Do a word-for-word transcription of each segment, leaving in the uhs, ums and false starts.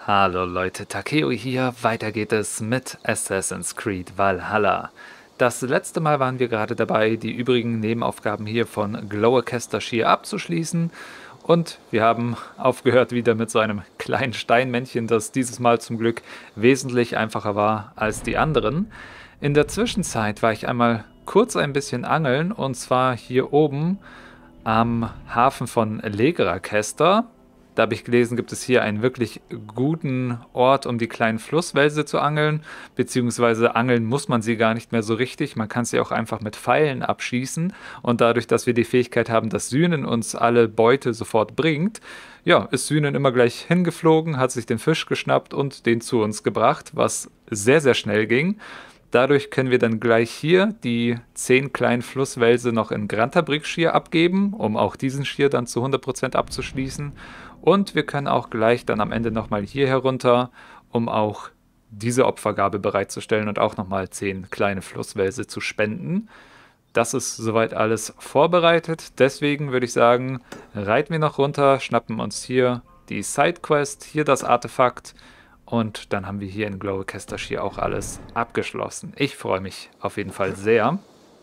Hallo Leute, Takeo hier. Weiter geht es mit Assassin's Creed Valhalla. Das letzte Mal waren wir gerade dabei, die übrigen Nebenaufgaben hier von Glowacaster-Shire abzuschließen. Und wir haben aufgehört wieder mit so einem kleinen Steinmännchen, das dieses Mal zum Glück wesentlich einfacher war als die anderen. In der Zwischenzeit war ich einmal kurz ein bisschen angeln, und zwar hier oben am Hafen von Legracaster. Da habe ich gelesen, gibt es hier einen wirklich guten Ort, um die kleinen Flusswälse zu angeln. Beziehungsweise angeln muss man sie gar nicht mehr so richtig. Man kann sie auch einfach mit Pfeilen abschießen. Und dadurch, dass wir die Fähigkeit haben, dass Synen uns alle Beute sofort bringt, ja, ist Synen immer gleich hingeflogen, hat sich den Fisch geschnappt und den zu uns gebracht, was sehr, sehr schnell ging. Dadurch können wir dann gleich hier die zehn kleinen Flusswälse noch in Grantabrik-Shire abgeben, um auch diesen Shire dann zu hundert Prozent abzuschließen. Und wir können auch gleich dann am Ende nochmal hier herunter, um auch diese Opfergabe bereitzustellen und auch nochmal zehn kleine Flusswälse zu spenden. Das ist soweit alles vorbereitet. Deswegen würde ich sagen, reiten wir noch runter, schnappen uns hier die Sidequest, hier das Artefakt. Und dann haben wir hier in Glowacaster Shire auch alles abgeschlossen. Ich freue mich auf jeden Fall sehr.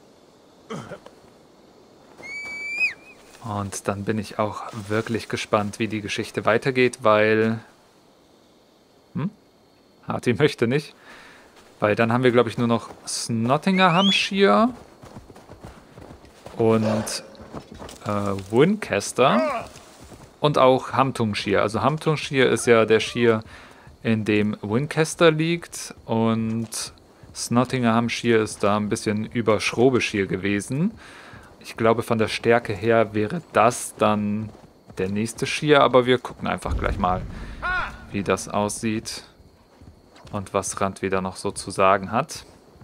Und dann bin ich auch wirklich gespannt, wie die Geschichte weitergeht, weil... Hm? Harty möchte nicht. Weil dann haben wir, glaube ich, nur noch Snottingham Shire und äh, Wincaster und auch Hamtung Shire. Also Hamtung Shire ist ja der Shire, in dem Wincaster liegt, und Snottingham Shire ist da ein bisschen über Shire gewesen. Ich glaube, von der Stärke her wäre das dann der nächste Shire, aber wir gucken einfach gleich mal, wie das aussieht und was Randweder noch so zu sagen hat.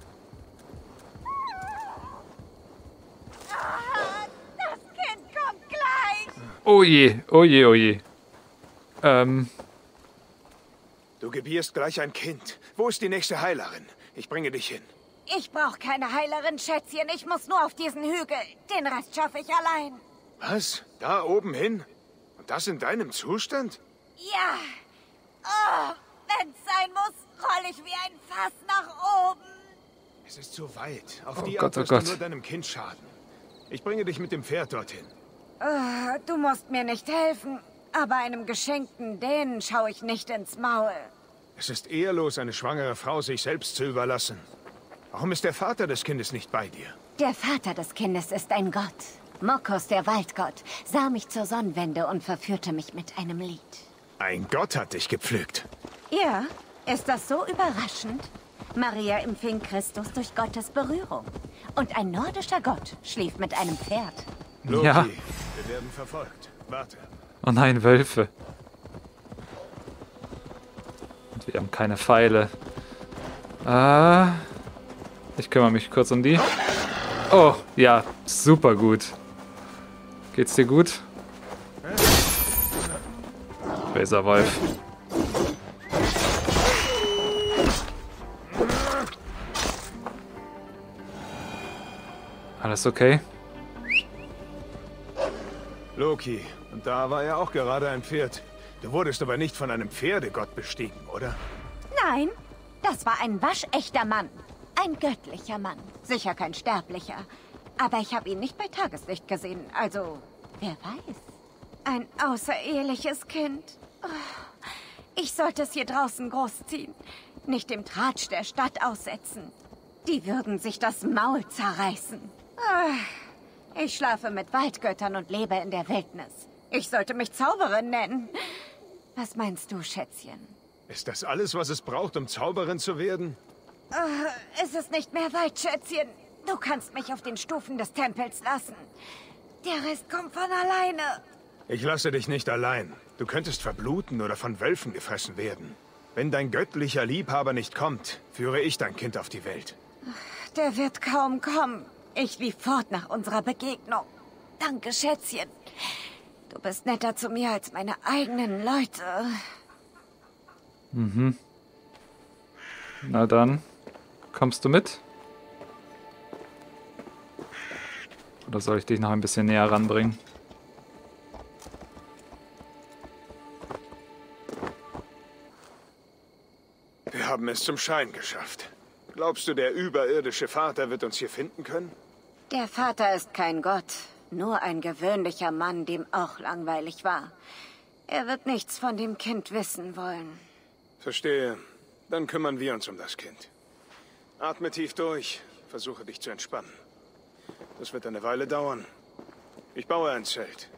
Das Kind kommt gleich! Oh je, oh je, oh je. Ähm... Du gebierst gleich ein Kind. Wo ist die nächste Heilerin? Ich bringe dich hin. Ich brauche keine Heilerin, Schätzchen. Ich muss nur auf diesen Hügel. Den Rest schaffe ich allein. Was? Da oben hin? Und das in deinem Zustand? Ja. Oh, wenn's sein muss, roll ich wie ein Fass nach oben. Es ist zu weit. Auf Oh die Gott, Art oh wirst Gott. du nur deinem Kind schaden. Ich bringe dich mit dem Pferd dorthin. Oh, du musst mir nicht helfen. Aber einem geschenkten Dänen schaue ich nicht ins Maul. Es ist ehrlos, eine schwangere Frau sich selbst zu überlassen. Warum ist der Vater des Kindes nicht bei dir? Der Vater des Kindes ist ein Gott. Mokos, der Waldgott, sah mich zur Sonnenwende und verführte mich mit einem Lied. Ein Gott hat dich gepflückt. Ja, ist das so überraschend? Maria empfing Christus durch Gottes Berührung. Und ein nordischer Gott schlief mit einem Pferd. Loki, Ja. wir werden verfolgt. Warte. Oh nein, Wölfe. Und wir haben keine Pfeile. Ah, ich kümmere mich kurz um die. Oh, ja, super gut. Geht's dir gut? Böser Wolf. Alles okay? Loki, und da war ja auch gerade ein Pferd. Du wurdest aber nicht von einem Pferdegott bestiegen, oder? Nein, das war ein waschechter Mann. Ein göttlicher Mann. Sicher kein Sterblicher. Aber ich habe ihn nicht bei Tageslicht gesehen. Also, wer weiß. Ein außereheliches Kind. Oh, ich sollte es hier draußen großziehen. Nicht dem Tratsch der Stadt aussetzen. Die würden sich das Maul zerreißen. Ah, ich schlafe mit Waldgöttern und lebe in der Wildnis. Ich sollte mich Zauberin nennen. Was meinst du, Schätzchen? Ist das alles, was es braucht, um Zauberin zu werden? Uh, es ist nicht mehr weit, Schätzchen. Du kannst mich auf den Stufen des Tempels lassen. Der Rest kommt von alleine. Ich lasse dich nicht allein. Du könntest verbluten oder von Wölfen gefressen werden. Wenn dein göttlicher Liebhaber nicht kommt, führe ich dein Kind auf die Welt. Der wird kaum kommen. Ich lief fort nach unserer Begegnung. Danke, Schätzchen. Du bist netter zu mir als meine eigenen Leute. Mhm. Na dann, kommst du mit? Oder soll ich dich noch ein bisschen näher ranbringen? Wir haben es zum Schein geschafft. Glaubst du, der überirdische Vater wird uns hier finden können? Der Vater ist kein Gott, nur ein gewöhnlicher Mann, dem auch langweilig war. Er wird nichts von dem Kind wissen wollen. Verstehe. Dann kümmern wir uns um das Kind. Atme tief durch. Versuche dich zu entspannen. Das wird eine Weile dauern. Ich baue ein Zelt.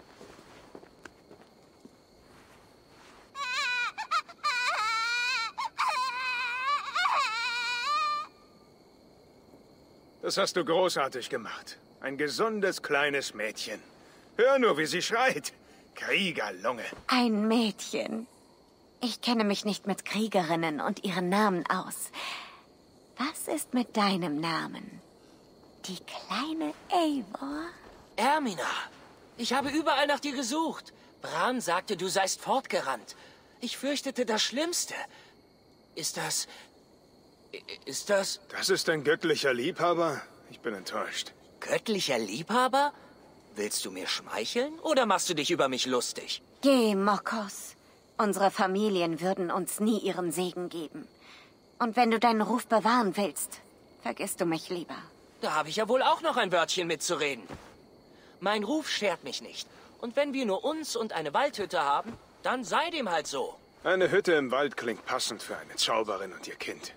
Das hast du großartig gemacht. Ein gesundes kleines Mädchen. Hör nur, wie sie schreit. Kriegerlunge. Ein Mädchen. Ich kenne mich nicht mit Kriegerinnen und ihren Namen aus. Was ist mit deinem Namen? Die kleine Eivor? Ermina, ich habe überall nach dir gesucht. Bran sagte, du seist fortgerannt. Ich fürchtete das Schlimmste. Ist das... Ist das... Das ist ein göttlicher Liebhaber? Ich bin enttäuscht. Göttlicher Liebhaber? Willst du mir schmeicheln oder machst du dich über mich lustig? Geh, Mokos. Unsere Familien würden uns nie ihren Segen geben. Und wenn du deinen Ruf bewahren willst, vergiss du mich lieber. Da habe ich ja wohl auch noch ein Wörtchen mitzureden. Mein Ruf schert mich nicht. Und wenn wir nur uns und eine Waldhütte haben, dann sei dem halt so. Eine Hütte im Wald klingt passend für eine Zauberin und ihr Kind.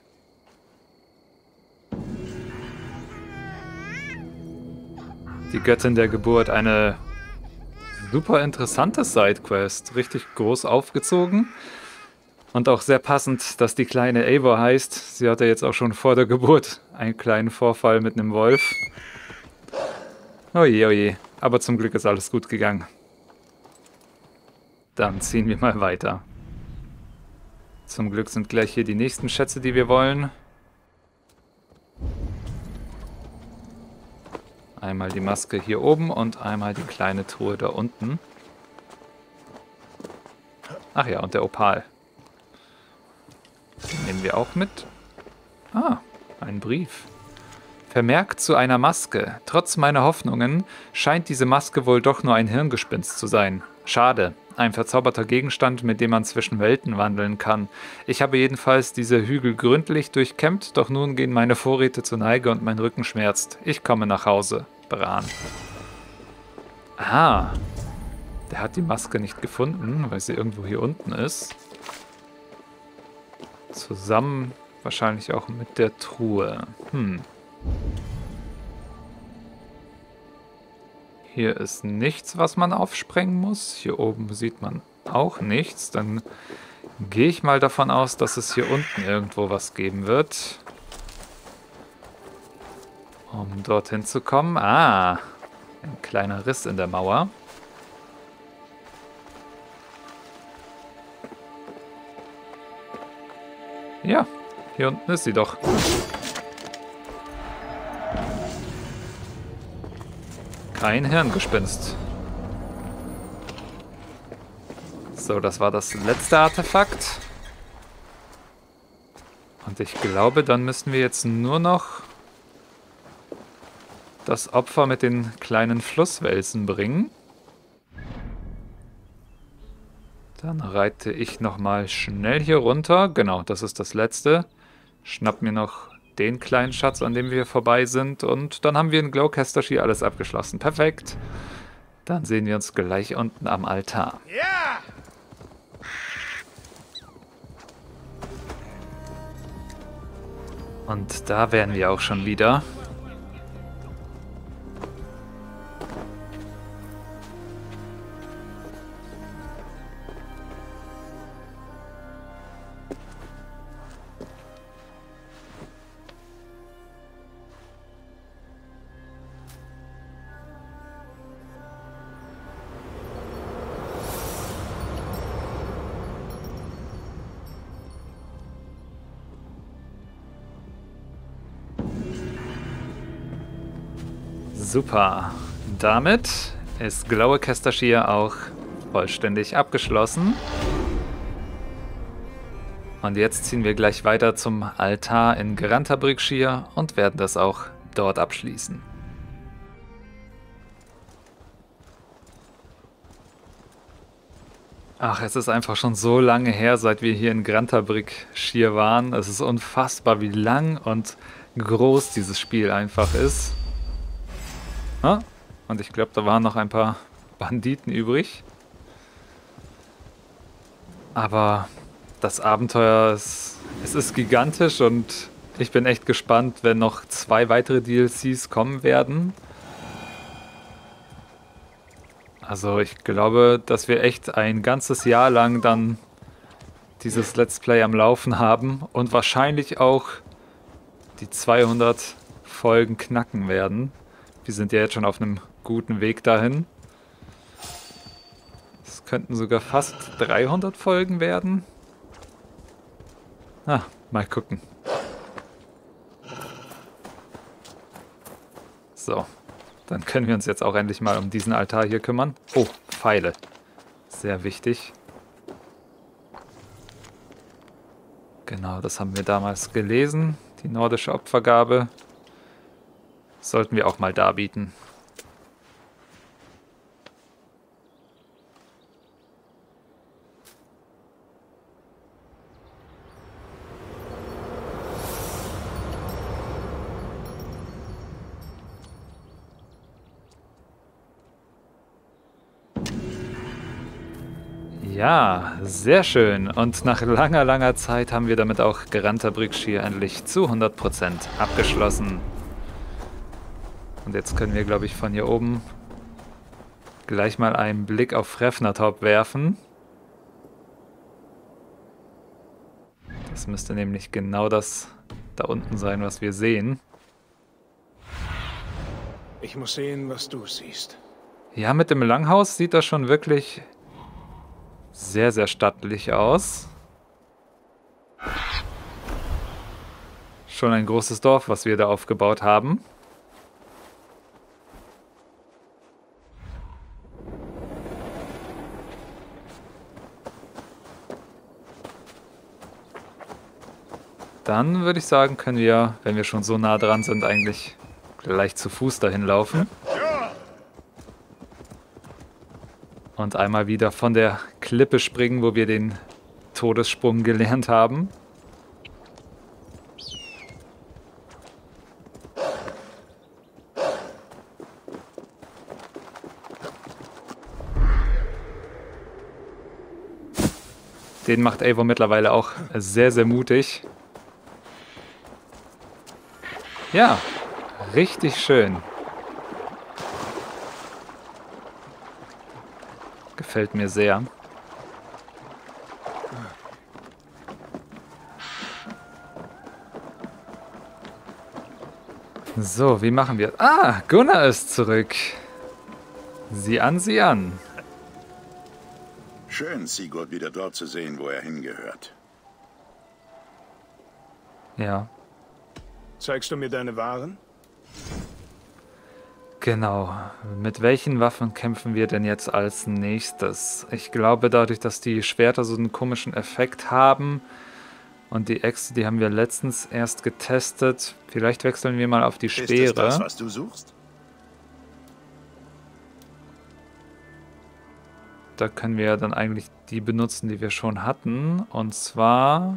Die Göttin der Geburt, eine super interessante Sidequest. Richtig groß aufgezogen. Und auch sehr passend, dass die kleine Eivor heißt. Sie hatte jetzt auch schon vor der Geburt einen kleinen Vorfall mit einem Wolf. Oje, oje. Aber zum Glück ist alles gut gegangen. Dann ziehen wir mal weiter. Zum Glück sind gleich hier die nächsten Schätze, die wir wollen. Einmal die Maske hier oben und einmal die kleine Truhe da unten. Ach ja, und der Opal. Den nehmen wir auch mit. Ah, ein Brief. Vermerkt zu einer Maske. Trotz meiner Hoffnungen scheint diese Maske wohl doch nur ein Hirngespinst zu sein. Schade. Ein verzauberter Gegenstand, mit dem man zwischen Welten wandeln kann. Ich habe jedenfalls diese Hügel gründlich durchkämmt, doch nun gehen meine Vorräte zur Neige und mein Rücken schmerzt. Ich komme nach Hause. Bran. Ah. Der hat die Maske nicht gefunden, weil sie irgendwo hier unten ist. Zusammen wahrscheinlich auch mit der Truhe. Hm. Hier ist nichts, was man aufsprengen muss. Hier oben sieht man auch nichts. Dann gehe ich mal davon aus, dass es hier unten irgendwo was geben wird. Um dorthin zu kommen. Ah, ein kleiner Riss in der Mauer. Ja, hier unten ist sie doch. Kein Hirngespinst. So, das war das letzte Artefakt. Und ich glaube, dann müssen wir jetzt nur noch das Opfer mit den kleinen Flusswelsen bringen. Dann reite ich nochmal schnell hier runter. Genau, das ist das letzte. Schnapp mir noch den kleinen Schatz, an dem wir vorbei sind. Und dann haben wir in Glowcaster-Shire alles abgeschlossen. Perfekt. Dann sehen wir uns gleich unten am Altar. Ja! Und da wären wir auch schon wieder. Super. Damit ist Glowcaster-Shire auch vollständig abgeschlossen. Und jetzt ziehen wir gleich weiter zum Altar in Grantabrik-Shire und werden das auch dort abschließen. Ach, es ist einfach schon so lange her, seit wir hier in Grantabrick Schier waren. Es ist unfassbar, wie lang und groß dieses Spiel einfach ist. Ah, und ich glaube, da waren noch ein paar Banditen übrig. Aber das Abenteuer ist, es ist gigantisch und ich bin echt gespannt, wenn noch zwei weitere D L Cs kommen werden. Also ich glaube, dass wir echt ein ganzes Jahr lang dann dieses Let's Play am Laufen haben und wahrscheinlich auch die zweihundert Folgen knacken werden. Wir sind ja jetzt schon auf einem guten Weg dahin. Es könnten sogar fast dreihundert Folgen werden. Ah, mal gucken. So. Dann können wir uns jetzt auch endlich mal um diesen Altar hier kümmern. Oh, Pfeile. Sehr wichtig. Genau, das haben wir damals gelesen. Die nordische Opfergabe. Sollten wir auch mal darbieten. Ja, sehr schön. Und nach langer, langer Zeit haben wir damit auch Grantabrick Schier endlich zu hundert Prozent abgeschlossen. Und jetzt können wir, glaube ich, von hier oben gleich mal einen Blick auf Frefnatop werfen. Das müsste nämlich genau das da unten sein, was wir sehen. Ich muss sehen, was du siehst. Ja, mit dem Langhaus sieht das schon wirklich sehr, sehr stattlich aus. Schon ein großes Dorf, was wir da aufgebaut haben. Dann würde ich sagen, können wir, wenn wir schon so nah dran sind, eigentlich gleich zu Fuß dahin laufen. Und einmal wieder von der Klippe springen, wo wir den Todessprung gelernt haben. Den macht Eivor mittlerweile auch sehr, sehr mutig. Ja, richtig schön. Gefällt mir sehr. So, wie machen wir? Ah, Gunnar ist zurück. Sieh an, sieh an. Schön, Sigurd wieder dort zu sehen, wo er hingehört. Ja. Zeigst du mir deine Waren? Genau. Mit welchen Waffen kämpfen wir denn jetzt als nächstes? Ich glaube, dadurch, dass die Schwerter so einen komischen Effekt haben und die Äxte, die haben wir letztens erst getestet. Vielleicht wechseln wir mal auf die Speere. Ist das das, was du suchst? Da können wir dann eigentlich die benutzen, die wir schon hatten. Und zwar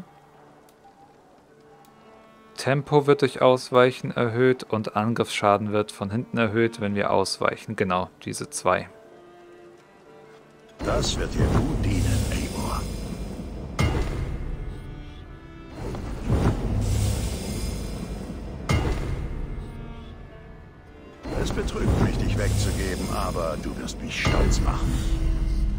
Tempo wird durch Ausweichen erhöht und Angriffsschaden wird von hinten erhöht, wenn wir ausweichen. Genau, diese zwei. Das wird dir gut dienen, Eivor. Es betrübt mich, dich wegzugeben, aber du wirst mich stolz machen.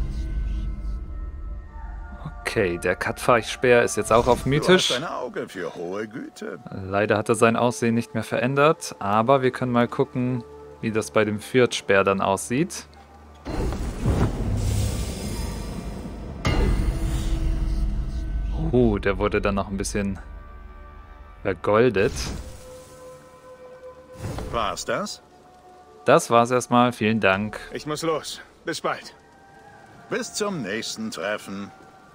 Okay, der Katfarch-Speer ist jetzt auch auf mythisch. Du hast ein Auge für hohe Güte. Leider hat er sein Aussehen nicht mehr verändert, aber wir können mal gucken, wie das bei dem Fürth-Speer dann aussieht. Uh, der wurde dann noch ein bisschen vergoldet. War's das? Das war's erstmal, vielen Dank. Ich muss los. Bis bald. Bis zum nächsten Treffen.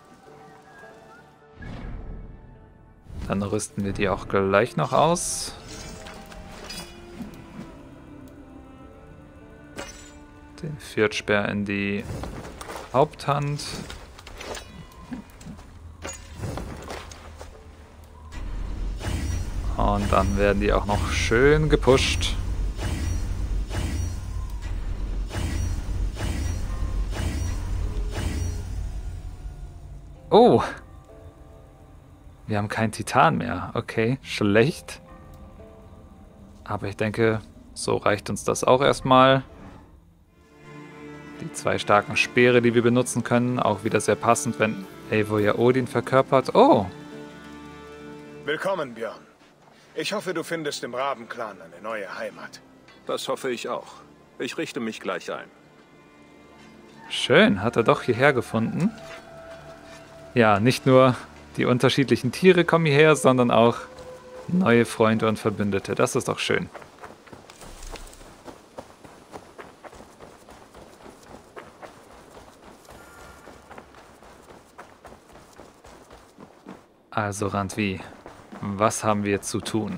Dann rüsten wir die auch gleich noch aus. Den Fürth-Speer in die Haupthand. Und dann werden die auch noch schön gepusht. Oh! Wir haben keinen Titan mehr. Okay, schlecht. Aber ich denke, so reicht uns das auch erstmal. Die zwei starken Speere, die wir benutzen können, auch wieder sehr passend, wenn Eivor ja Odin verkörpert. Oh! Willkommen, Björn. Ich hoffe, du findest im Rabenclan eine neue Heimat. Das hoffe ich auch. Ich richte mich gleich ein. Schön, hat er doch hierher gefunden. Ja, nicht nur die unterschiedlichen Tiere kommen hierher, sondern auch neue Freunde und Verbündete. Das ist doch schön. Also Randvi, was haben wir zu tun?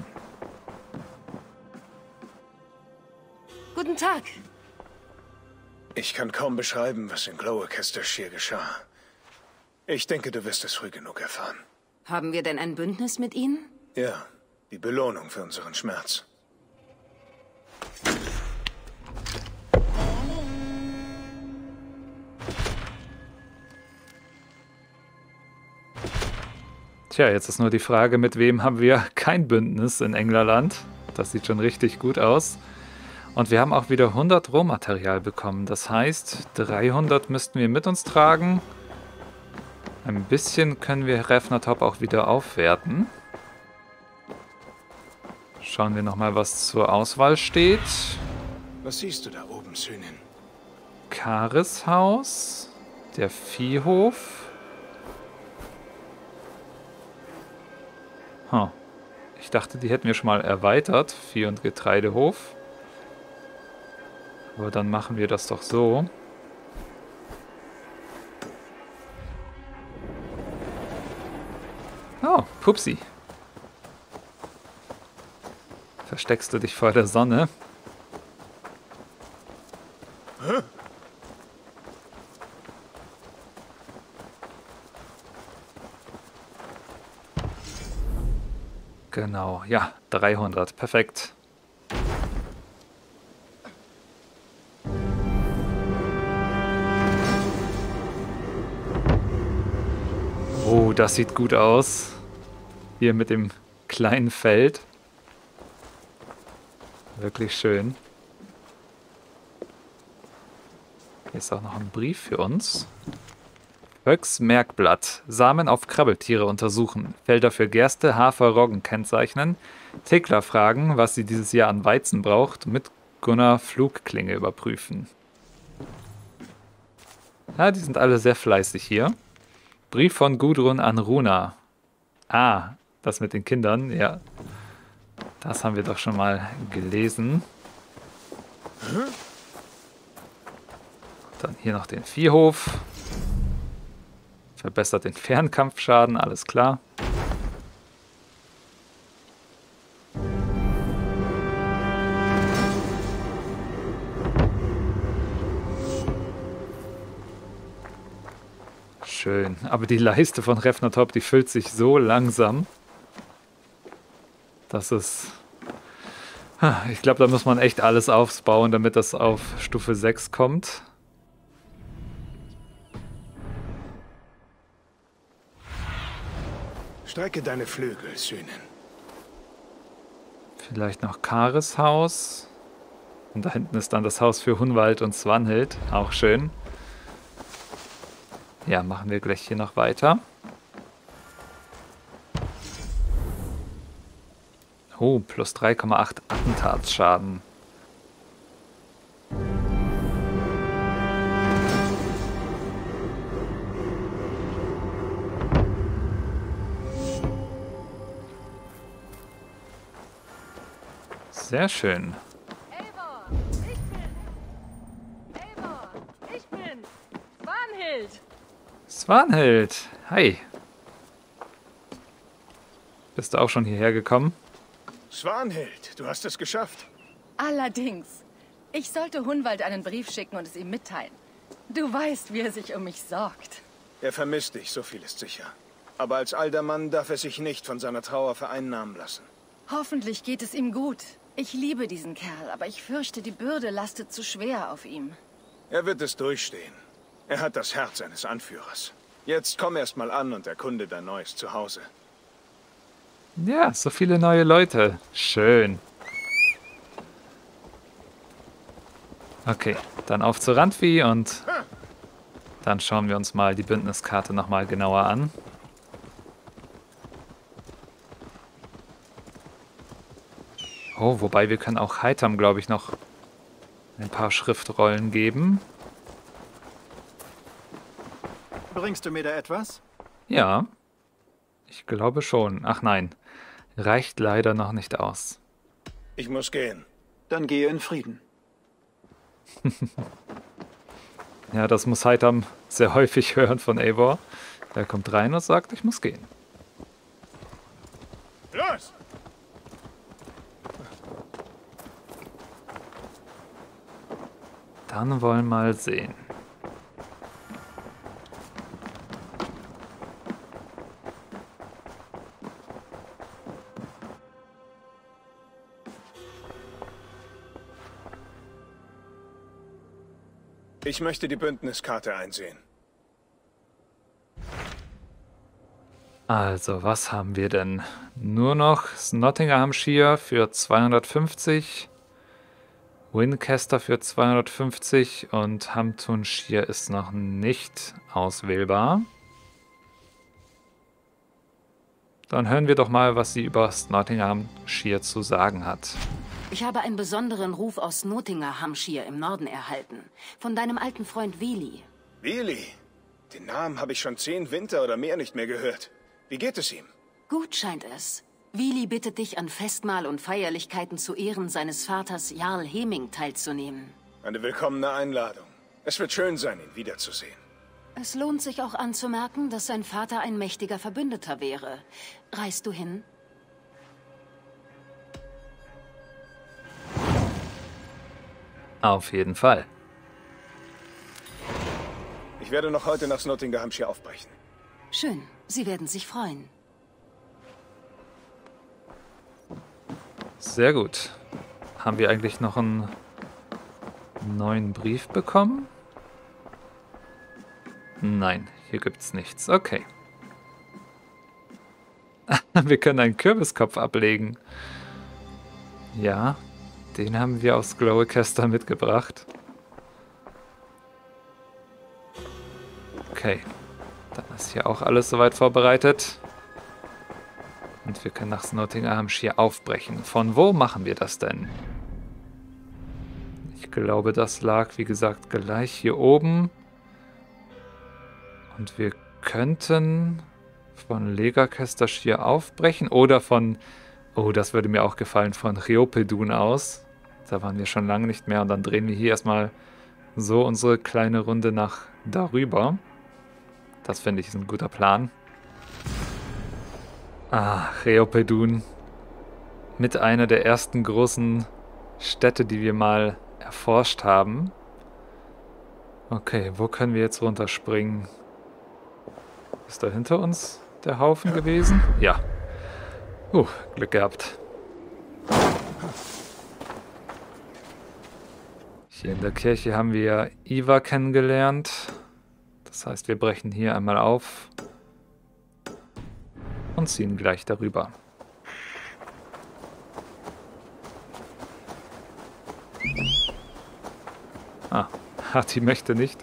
Guten Tag. Ich kann kaum beschreiben, was in Glowacaster-Shire geschah. Ich denke, du wirst es früh genug erfahren. Haben wir denn ein Bündnis mit Ihnen? Ja, die Belohnung für unseren Schmerz. Tja, jetzt ist nur die Frage, mit wem haben wir kein Bündnis in Englerland? Das sieht schon richtig gut aus. Und wir haben auch wieder hundert Rohmaterial bekommen. Das heißt, dreihundert müssten wir mit uns tragen. Ein bisschen können wir Refnatop auch wieder aufwerten. Schauen wir nochmal, was zur Auswahl steht. Was siehst du da oben, Söhnin? Karis Haus, der Viehhof. Huh. Ich dachte, die hätten wir schon mal erweitert, Vieh- und Getreidehof. Aber dann machen wir das doch so. Oh, Pupsi. Versteckst du dich vor der Sonne? Hä? Genau, ja, dreihundert, perfekt. Oh, das sieht gut aus. Hier mit dem kleinen Feld. Wirklich schön. Hier ist auch noch ein Brief für uns. Höcks Merkblatt. Samen auf Krabbeltiere untersuchen. Felder für Gerste, Hafer, Roggen kennzeichnen. Thekla fragen, was sie dieses Jahr an Weizen braucht. Mit Gunnar Flugklinge überprüfen. Ja, die sind alle sehr fleißig hier. Brief von Gudrun an Runa. Ah, das mit den Kindern, ja. Das haben wir doch schon mal gelesen. Dann hier noch den Viehhof. Verbessert den Fernkampfschaden, alles klar. Schön. Aber die Leiste von Refnatop, die füllt sich so langsam. Das ist... Ich glaube, da muss man echt alles aufbauen, damit das auf Stufe sechs kommt. Strecke deine Flügel, Söhnin. Vielleicht noch Karis Haus. Und da hinten ist dann das Haus für Hunwald und Svanhild. Auch schön. Ja, machen wir gleich hier noch weiter. Oh, plus drei Komma acht Attentatsschaden. Sehr schön. Eivor, ich bin. Eivor, ich bin. Svanhild. Svanhild, hi. Bist du auch schon hierher gekommen? Svanhild, du hast es geschafft. Allerdings. Ich sollte Hunwald einen Brief schicken und es ihm mitteilen. Du weißt, wie er sich um mich sorgt. Er vermisst dich, so viel ist sicher. Aber als alter Mann darf er sich nicht von seiner Trauer vereinnahmen lassen. Hoffentlich geht es ihm gut. Ich liebe diesen Kerl, aber ich fürchte, die Bürde lastet zu schwer auf ihm. Er wird es durchstehen. Er hat das Herz eines Anführers. Jetzt komm erst mal an und erkunde dein neues Zuhause. Ja, so viele neue Leute. Schön. Okay, dann auf zu Randvieh und dann schauen wir uns mal die Bündniskarte nochmal genauer an. Oh, wobei wir können auch Heitam, glaube ich, noch ein paar Schriftrollen geben. Bringst du mir da etwas? Ja, ich glaube schon. Ach nein, reicht leider noch nicht aus. Ich muss gehen. Dann gehe in Frieden. Ja, das muss Heitam sehr häufig hören von Eivor. Er kommt rein und sagt, ich muss gehen. Los! Dann wollen wir mal sehen. Ich möchte die Bündniskarte einsehen. Also, was haben wir denn? Nur noch Nottinghamshire für zweihundertfünfzig, Winchester für zweihundertfünfzig und Hamptonshire ist noch nicht auswählbar. Dann hören wir doch mal, was sie über Nottinghamshire zu sagen hat. Ich habe einen besonderen Ruf aus Nottinghamshire im Norden erhalten. Von deinem alten Freund Vili. Vili? Den Namen habe ich schon zehn Winter oder mehr nicht mehr gehört. Wie geht es ihm? Gut scheint es. Vili bittet dich, an Festmahl und Feierlichkeiten zu Ehren seines Vaters Jarl Heming teilzunehmen. Eine willkommene Einladung. Es wird schön sein, ihn wiederzusehen. Es lohnt sich auch anzumerken, dass sein Vater ein mächtiger Verbündeter wäre. Reist du hin? Auf jeden Fall. Ich werde noch heute nach Nottinghamshire aufbrechen. Schön, Sie werden sich freuen. Sehr gut. Haben wir eigentlich noch einen neuen Brief bekommen? Nein, hier gibt's nichts. Okay. Wir können einen Kürbiskopf ablegen. Ja, den haben wir aus Glowcaster mitgebracht. Okay, dann ist hier auch alles soweit vorbereitet. Und wir können nach Nottinghamshire aufbrechen. Von wo machen wir das denn? Ich glaube, das lag, wie gesagt, gleich hier oben. Und wir könnten von Legacastershire aufbrechen oder von, oh, das würde mir auch gefallen, von Rheopedun aus. Da waren wir schon lange nicht mehr und dann drehen wir hier erstmal so unsere kleine Runde nach darüber. Das finde ich ist ein guter Plan. Ah, Rheopedun. Mit einer der ersten großen Städte, die wir mal erforscht haben. Okay, wo können wir jetzt runterspringen? Ist da hinter uns der Haufen gewesen? Ja. Uh, Glück gehabt. Hier in der Kirche haben wir Ivar kennengelernt. Das heißt, wir brechen hier einmal auf und ziehen gleich darüber. Ah, Hati möchte nicht.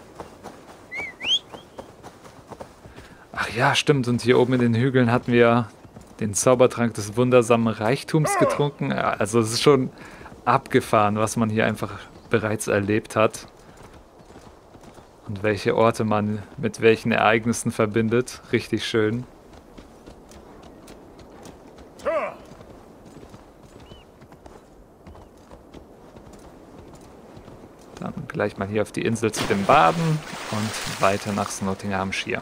Ach ja, stimmt. Und hier oben in den Hügeln hatten wir den Zaubertrank des wundersamen Reichtums getrunken. Ja, also es ist schon abgefahren, was man hier einfach bereits erlebt hat. Und welche Orte man mit welchen Ereignissen verbindet. Richtig schön. Dann gleich mal hier auf die Insel zu den Baden und weiter nach Nottinghamshire.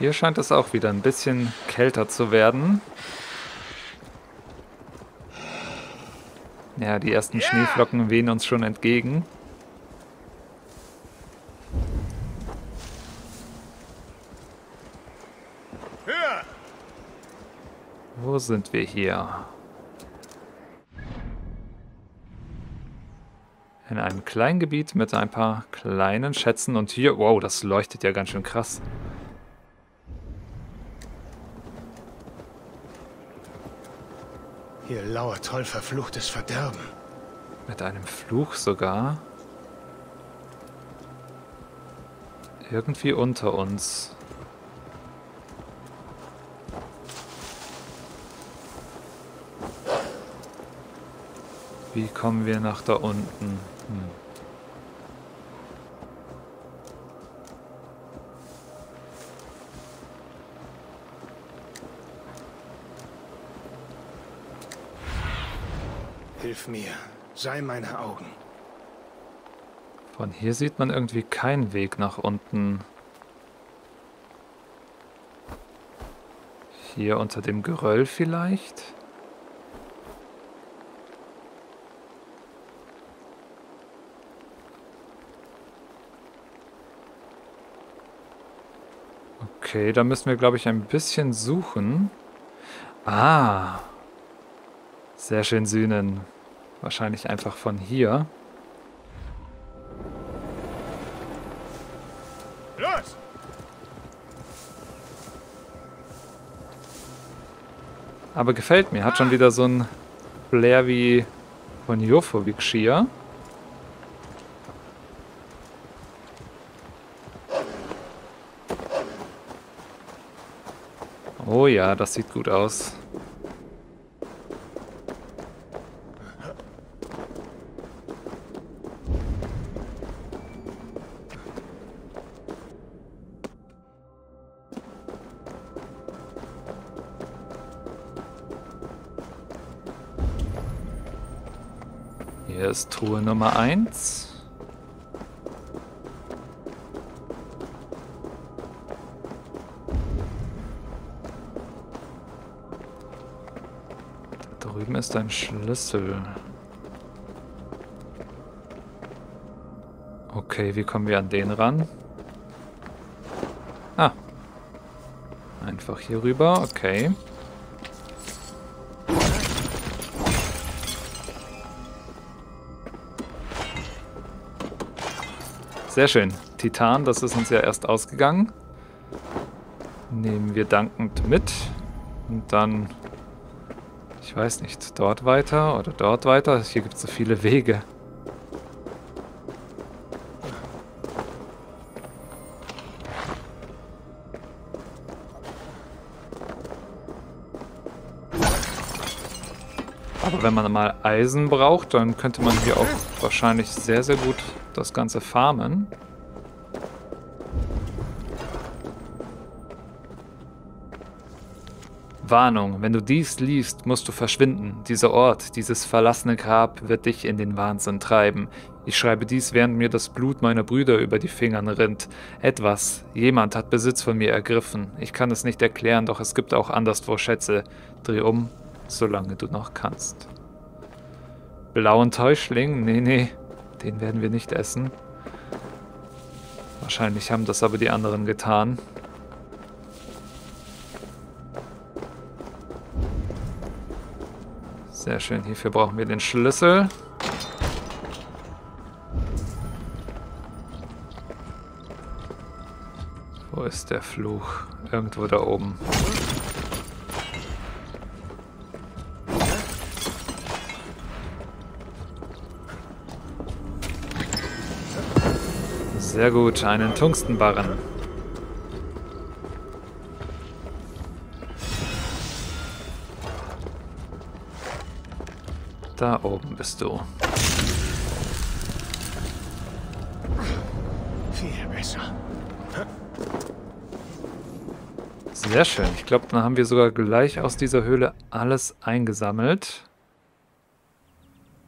Hier scheint es auch wieder ein bisschen kälter zu werden. Ja, die ersten Schneeflocken wehen uns schon entgegen. Wo sind wir hier? In einem kleinen Gebiet mit ein paar kleinen Schätzen. Und hier, wow, das leuchtet ja ganz schön krass. Hier lauert toll verfluchtes Verderben. Mit einem Fluch sogar. Irgendwie unter uns. Wie kommen wir nach da unten? Hm. Hilf mir, sei meine Augen. Von hier sieht man irgendwie keinen Weg nach unten. Hier unter dem Geröll vielleicht? Okay, da müssen wir, glaube ich, ein bisschen suchen. Ah. Sehr schön, Sühnen. Wahrscheinlich einfach von hier. Los! Aber gefällt mir. Hat schon wieder so ein Flair wie von Jofovik Shia. Oh ja, das sieht gut aus. Hier ist Truhe Nummer eins. Da drüben ist ein Schlüssel. Okay, wie kommen wir an den ran? Ah. Einfach hier rüber, okay. Sehr schön. Titan, das ist uns ja erst ausgegangen. Nehmen wir dankend mit. Und dann, ich weiß nicht, dort weiter oder dort weiter. Hier gibt es so viele Wege. Aber wenn man mal Eisen braucht, dann könnte man hier auch wahrscheinlich sehr, sehr gut das Ganze farmen. Warnung, wenn du dies liest, musst du verschwinden. Dieser Ort, dieses verlassene Grab wird dich in den Wahnsinn treiben. Ich schreibe dies, während mir das Blut meiner Brüder über die Fingern rinnt. Etwas, jemand hat Besitz von mir ergriffen. Ich kann es nicht erklären, doch es gibt auch anderswo Schätze. Dreh um, solange du noch kannst. Blauen Täuschling? Nee, nee, den werden wir nicht essen. Wahrscheinlich haben das aber die anderen getan. Sehr schön, hierfür brauchen wir den Schlüssel. Wo ist der Fluch? Irgendwo da oben. Sehr gut, einen Tungstenbarren. Da oben bist du. Viel besser. Sehr schön. Ich glaube, dann haben wir sogar gleich aus dieser Höhle alles eingesammelt.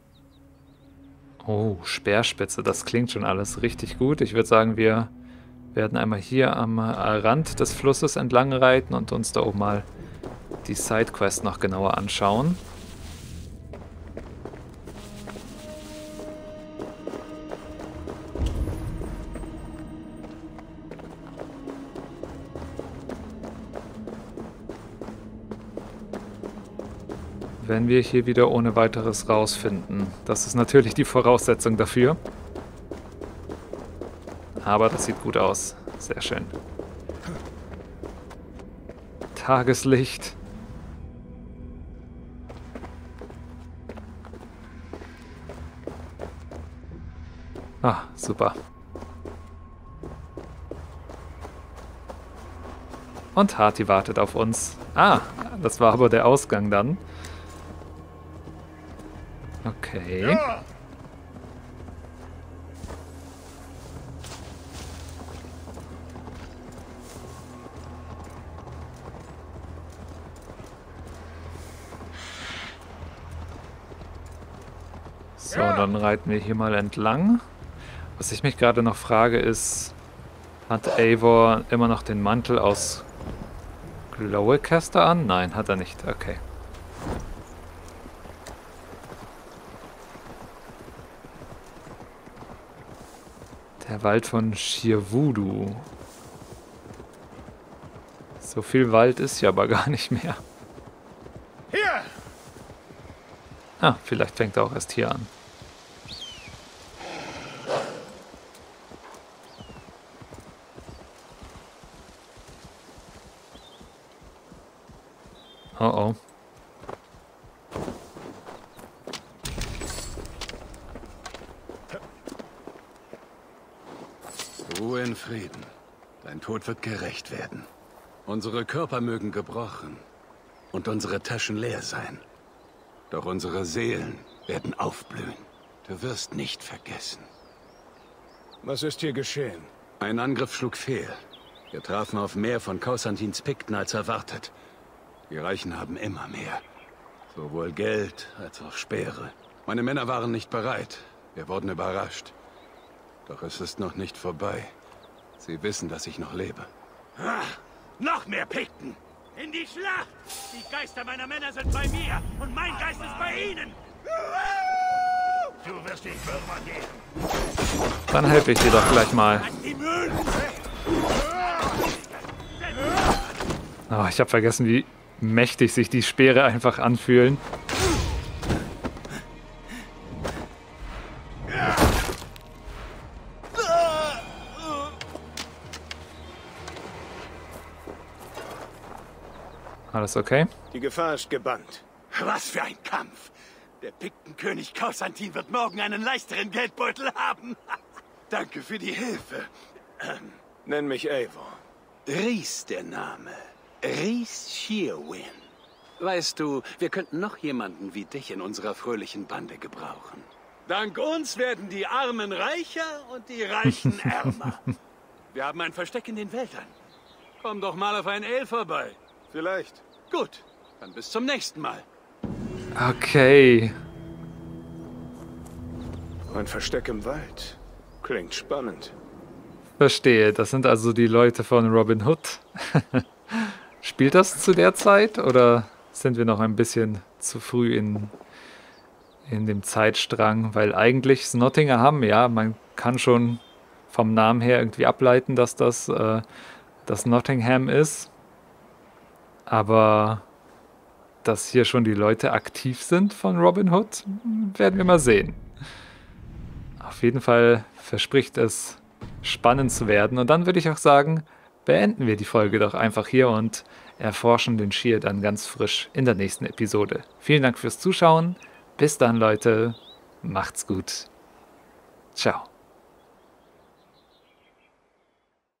Oh, Speerspitze, das klingt schon alles richtig gut. Ich würde sagen, wir Wir werden einmal hier am Rand des Flusses entlang reiten und uns da oben mal die Sidequest noch genauer anschauen. Wenn wir hier wieder ohne weiteres rausfinden. Das ist natürlich die Voraussetzung dafür. Aber das sieht gut aus. Sehr schön. Tageslicht. Ah, super. Und Hati wartet auf uns. Ah, das war aber der Ausgang dann. Okay. So, dann reiten wir hier mal entlang. Was ich mich gerade noch frage ist, hat Eivor immer noch den Mantel aus Glowcaster an? Nein, hat er nicht. Okay. Der Wald von Shearwood. So viel Wald ist ja aber gar nicht mehr. Hier! Ah, vielleicht fängt er auch erst hier an. Oh oh. Ruhe in Frieden. Dein Tod wird gerächt werden. Unsere Körper mögen gebrochen und unsere Taschen leer sein. Doch unsere Seelen werden aufblühen. Du wirst nicht vergessen. Was ist hier geschehen? Ein Angriff schlug fehl. Wir trafen auf mehr von Kausantins Pikten als erwartet. Die Reichen haben immer mehr. Sowohl Geld als auch Speere. Meine Männer waren nicht bereit. Wir wurden überrascht. Doch es ist noch nicht vorbei. Sie wissen, dass ich noch lebe. Ah, noch mehr Pikten! In die Schlacht! Die Geister meiner Männer sind bei mir und mein Geist ist bei ihnen! Du wirst dich Würmer geben! Dann helfe ich dir doch gleich mal. Oh, ich habe vergessen, wie mächtig sich die Speere einfach anfühlen. Alles okay? Die Gefahr ist gebannt. Was für ein Kampf! Der Piktenkönig Kausantin wird morgen einen leichteren Geldbeutel haben. Danke für die Hilfe. Ähm, Nenn mich Eivor. Rhys der Name. Rhys Shearwin. Weißt du, wir könnten noch jemanden wie dich in unserer fröhlichen Bande gebrauchen. Dank uns werden die Armen reicher und die Reichen ärmer. Wir haben ein Versteck in den Wäldern. Komm doch mal auf ein Ale vorbei. Vielleicht. Gut, dann bis zum nächsten Mal. Okay. Ein Versteck im Wald. Klingt spannend. Verstehe, das sind also die Leute von Robin Hood. Spielt das zu der Zeit oder sind wir noch ein bisschen zu früh in, in dem Zeitstrang? Weil eigentlich Nottingham, ja, man kann schon vom Namen her irgendwie ableiten, dass das, äh, das Nottingham ist. Aber dass hier schon die Leute aktiv sind von Robin Hood, werden wir mal sehen. Auf jeden Fall verspricht es spannend zu werden. Und dann würde ich auch sagen, beenden wir die Folge doch einfach hier und erforschen den Shear dann ganz frisch in der nächsten Episode. Vielen Dank fürs Zuschauen. Bis dann, Leute. Macht's gut. Ciao.